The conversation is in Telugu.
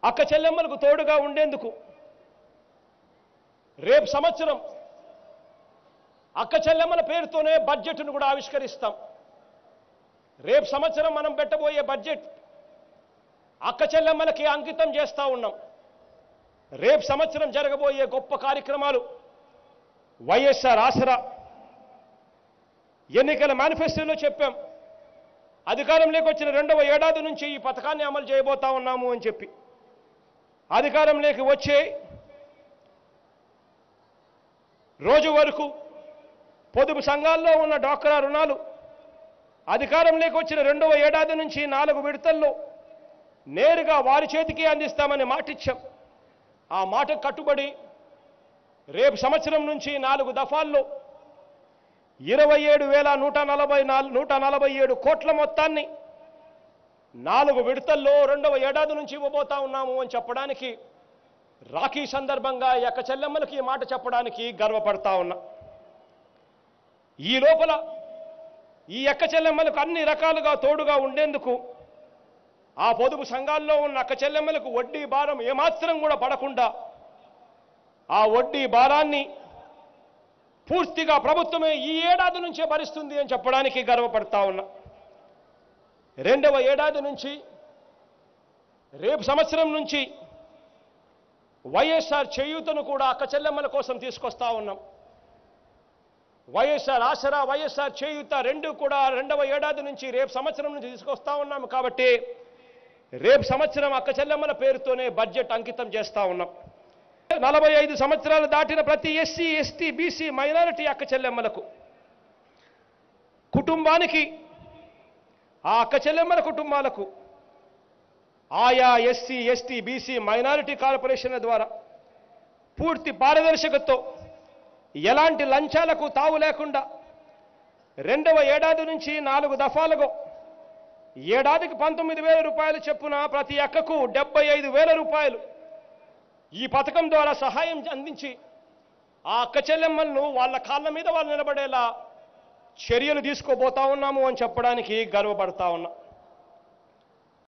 అక్క చెల్లెమ్మలకు తోడుగా ఉండేందుకు రేపు సంవత్సరం అక్క చెల్లెమ్మల పేరుతోనే బడ్జెట్ను కూడా ఆవిష్కరిస్తాం. రేపు సంవత్సరం మనం పెట్టబోయే బడ్జెట్ అక్క చెల్లెమ్మలకి అంకితం చేస్తా ఉన్నాం. రేపు సంవత్సరం జరగబోయే గొప్ప కార్యక్రమాలు వైఎస్ఆర్ ఆసరా ఎన్నికల మేనిఫెస్టోలో చెప్పాం. అధికారంలోకి వచ్చిన 2వ ఏడాది నుంచి ఈ పథకాన్ని అమలు చేయబోతా ఉన్నాము అని చెప్పి అధికారంలోకి వచ్చే రోజు వరకు పొదుపు సంఘాల్లో ఉన్న డ్వాక్రా రుణాలు అధికారంలోకి వచ్చిన 2వ ఏడాది నుంచి 4 విడతల్లో నేరుగా వారి చేతికి అందిస్తామని మాటిచ్చాం. ఆ మాటకు కట్టుబడి రేపు సంవత్సరం నుంచి 4 దఫాల్లో 27,147 కోట్ల మొత్తాన్ని 4 విడతల్లో 2వ ఏడాది నుంచి ఇవ్వబోతా ఉన్నాము అని చెప్పడానికి రాఖీ సందర్భంగా ఈ అక్క చెల్లెమ్మలకి ఈ మాట చెప్పడానికి గర్వపడతా ఉన్నా. ఈ లోపల ఈ అక్క చెల్లెమ్మలకు అన్ని రకాలుగా తోడుగా ఉండేందుకు ఆ పొదుపు సంఘాల్లో ఉన్న అక్క చెల్లెమ్మలకు వడ్డీ భారం ఏమాత్రం కూడా పడకుండా ఆ వడ్డీ భారాన్ని పూర్తిగా ప్రభుత్వమే ఈ ఏడాది నుంచే భరిస్తుంది అని చెప్పడానికి గర్వపడతా ఉన్నా. 2వ ఏడాది నుంచి రేపు సంవత్సరం నుంచి వైఎస్ఆర్ చేయూతను కూడా అక్క చెల్లెమ్మల కోసం తీసుకొస్తా ఉన్నాం. వైఎస్ఆర్ ఆసరా వైఎస్ఆర్ చేయూత 2 కూడా 2వ ఏడాది నుంచి రేపు సంవత్సరం నుంచి తీసుకొస్తా ఉన్నాము. కాబట్టి రేపు సంవత్సరం అక్క చెల్లెమ్మల పేరుతోనే బడ్జెట్ అంకితం చేస్తా ఉన్నాం. 45 సంవత్సరాలు దాటిన ప్రతి ఎస్సీ ఎస్టీ బీసీ మైనారిటీ అక్క చెల్లెమ్మలకు కుటుంబానికి ఆ అక్క చెల్లెమ్మల కుటుంబాలకు ఆయా ఎస్సీ ఎస్టీ బీసీ మైనారిటీ కార్పొరేషన్ల ద్వారా పూర్తి పారదర్శకతతో ఎలాంటి లంచాలకు తావు లేకుండా 2వ ఏడాది నుంచి 4 దఫాలుగా ఏడాదికి 19,000 రూపాయలు చొప్పున ప్రతి అక్కకు 75,000 రూపాయలు ఈ పథకం ద్వారా సహాయం అందించి ఆ అక్క చెల్లెమ్మలను వాళ్ళ కాళ్ళ మీద వాళ్ళు నిలబడేలా చర్యలు తీసుకోబోతా ఉన్నాము అని చెప్పడానికి గర్వపడతా ఉన్నా.